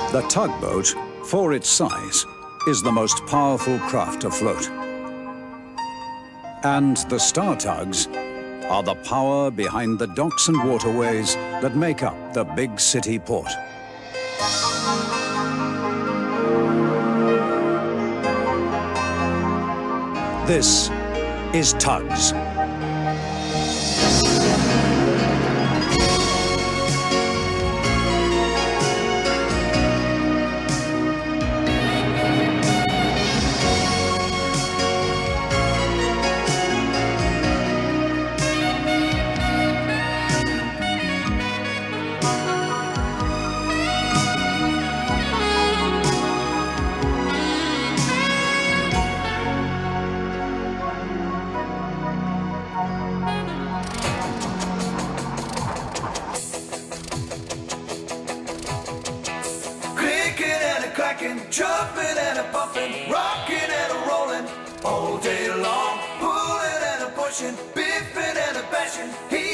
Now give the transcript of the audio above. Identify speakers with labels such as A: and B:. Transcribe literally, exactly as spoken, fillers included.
A: The tugboat, for its size, is the most powerful craft afloat. And the Star Tugs are the power behind the docks and waterways that make up the big city port. This is Tugs.
B: Jumping and a bumping, rocking and a rolling, all day long, pulling and a pushing, biffing and a bashing. He